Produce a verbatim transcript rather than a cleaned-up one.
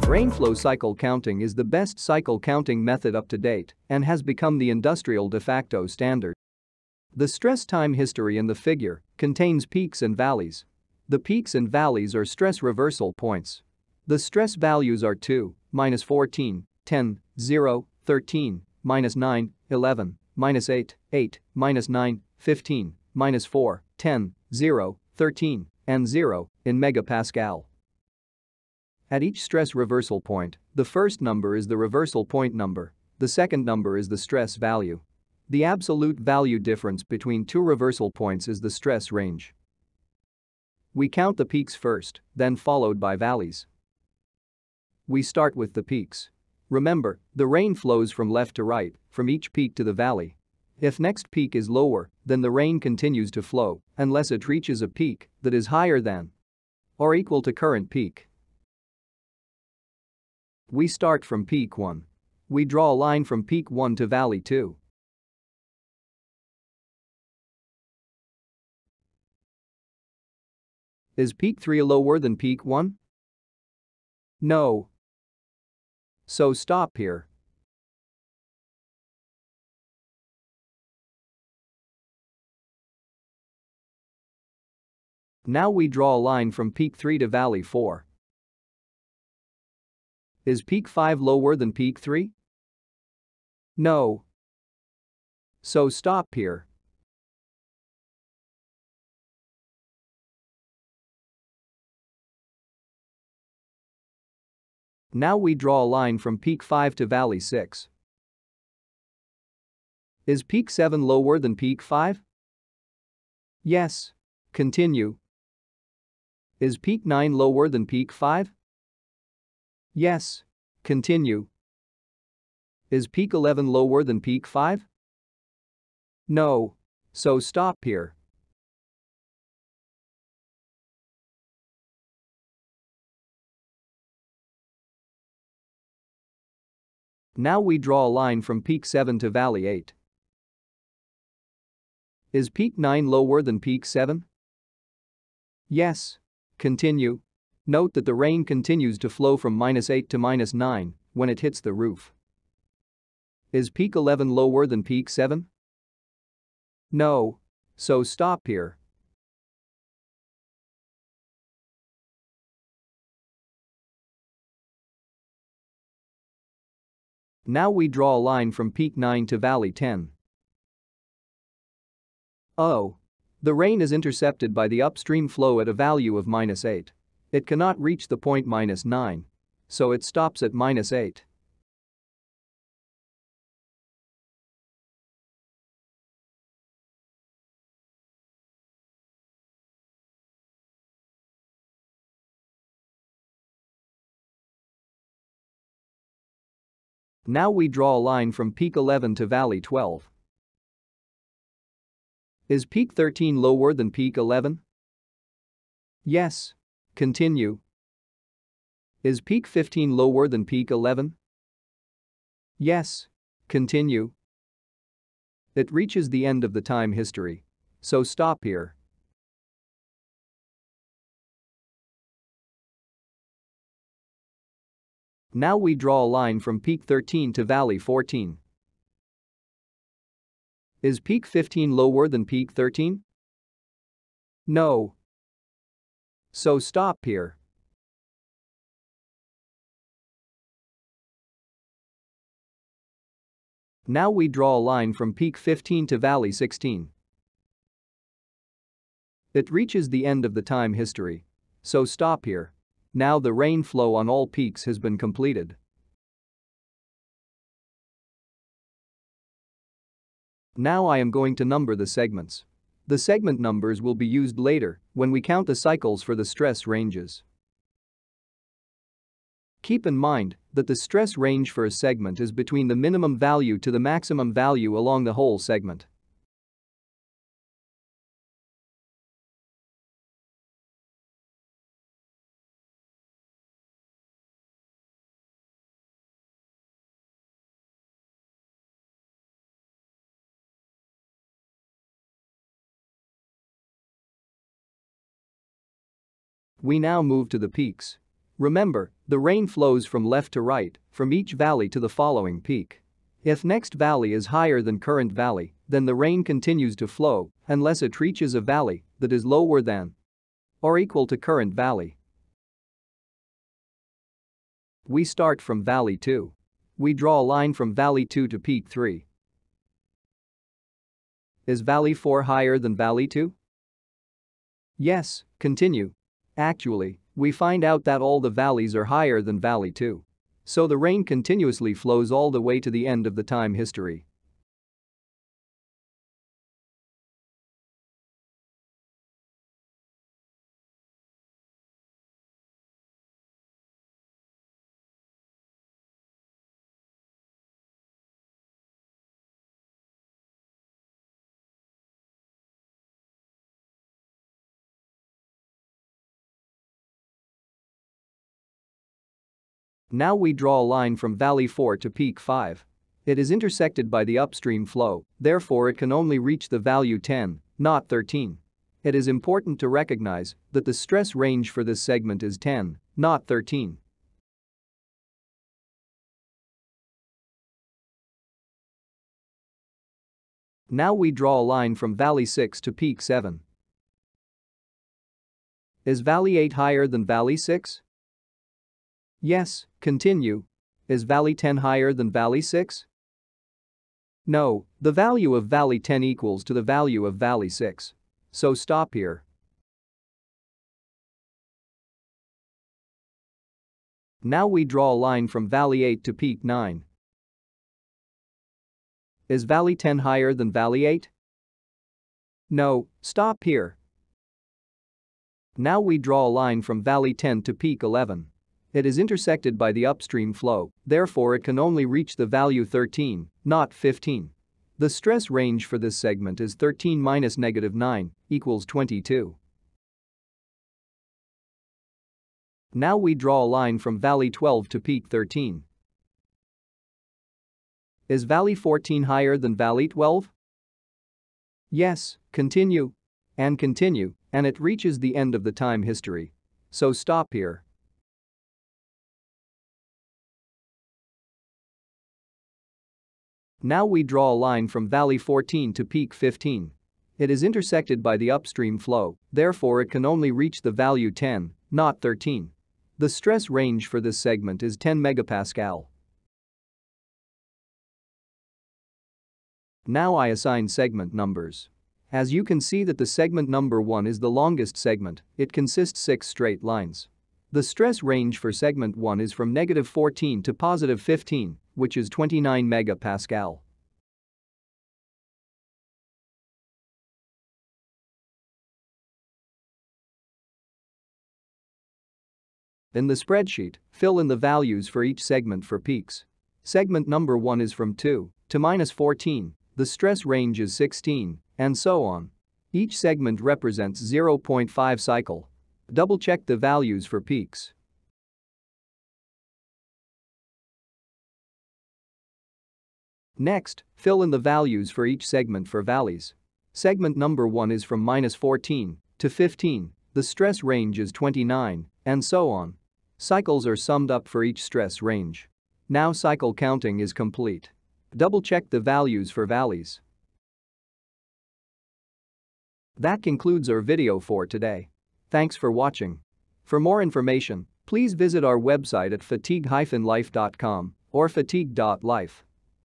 Rainflow cycle counting is the best cycle counting method up to date and has become the industrial de facto standard. The stress time history in the figure contains peaks and valleys. The peaks and valleys are stress reversal points. The stress values are two, minus fourteen, ten, zero, thirteen, minus nine, eleven, minus eight, eight, minus nine, fifteen, minus four, ten, zero, thirteen, and zero in megapascal. At each stress reversal point, the first number is the reversal point number, the second number is the stress value. The absolute value difference between two reversal points is the stress range. We count the peaks first, then followed by valleys. We start with the peaks. Remember, the rain flows from left to right, from each peak to the valley. If next peak is lower, then the rain continues to flow unless it reaches a peak that is higher than or equal to current peak. We start from peak one. We draw a line from peak one to valley two. Is peak three lower than peak one? No. So stop here. Now we draw a line from peak three to valley four. Is peak five lower than peak three? No. So stop here. Now we draw a line from peak five to valley six. Is peak seven lower than peak five? Yes. Continue. Is peak nine lower than peak five? Yes. Continue. Is peak eleven lower than peak five? No. So stop here. Now we draw a line from peak seven to valley eight. Is peak nine lower than peak seven? Yes. Continue. Note that the rain continues to flow from minus eight to minus nine when it hits the roof. Is peak eleven lower than peak seven? No. So stop here. Now we draw a line from peak nine to valley ten. Oh. The rain is intercepted by the upstream flow at a value of minus eight. It cannot reach the point minus nine. So it stops at minus eight. Now we draw a line from peak eleven to valley twelve. Is peak thirteen lower than peak eleven? Yes. Continue. Is peak fifteen lower than peak eleven? Yes. Continue. It reaches the end of the time history. So stop here. Now we draw a line from peak thirteen to valley fourteen. Is peak fifteen lower than peak thirteen? No. So stop here. Now we draw a line from peak fifteen to valley sixteen. It reaches the end of the time history. So stop here. Now the rain flow on all peaks has been completed. Now I am going to number the segments. The segment numbers will be used later when we count the cycles for the stress ranges. Keep in mind that the stress range for a segment is between the minimum value to the maximum value along the whole segment. We now move to the peaks. Remember, the rain flows from left to right, from each valley to the following peak. If next valley is higher than current valley, then the rain continues to flow unless it reaches a valley that is lower than or equal to current valley. We start from valley two. We draw a line from valley two to peak three. Is valley four higher than valley two? Yes, continue. Actually, we find out that all the valleys are higher than valley two. So the rain continuously flows all the way to the end of the time history. Now we draw a line from valley four to peak five. It is intersected by the upstream flow, therefore it can only reach the value ten, not thirteen. It is important to recognize that the stress range for this segment is ten, not thirteen. Now we draw a line from valley six to peak seven. Is valley eight higher than valley six? Yes, continue. Is valley ten higher than valley six? No, the value of valley ten equals to the value of valley six. So stop here. Now we draw a line from valley eight to peak nine. Is valley ten higher than valley eight? No, stop here. Now we draw a line from valley ten to peak eleven. It is intersected by the upstream flow, therefore it can only reach the value thirteen, not fifteen. The stress range for this segment is thirteen minus negative nine equals twenty-two. Now we draw a line from valley twelve to peak thirteen. Is valley fourteen higher than valley twelve? Yes, continue. And continue, and it reaches the end of the time history. So stop here. Now we draw a line from valley fourteen to peak fifteen. It is intersected by the upstream flow, therefore it can only reach the value ten, not thirteen. The stress range for this segment is ten megapascal. Now I assign segment numbers. As you can see that the segment number one is the longest segment, it consists six straight lines. The stress range for segment one is from negative fourteen to positive fifteen, which is twenty-nine megapascal. In the spreadsheet, fill in the values for each segment for peaks. Segment number one is from two to minus fourteen, the stress range is sixteen, and so on. Each segment represents zero point five cycle. Double-check the values for peaks. Next, fill in the values for each segment for valleys. Segment number one is from minus fourteen to fifteen, the stress range is twenty-nine, and so on. Cycles are summed up for each stress range. Now cycle counting is complete. Double-check the values for valleys. That concludes our video for today. Thanks for watching. For more information, please visit our website at fatigue dash life dot com or fatigue dot life.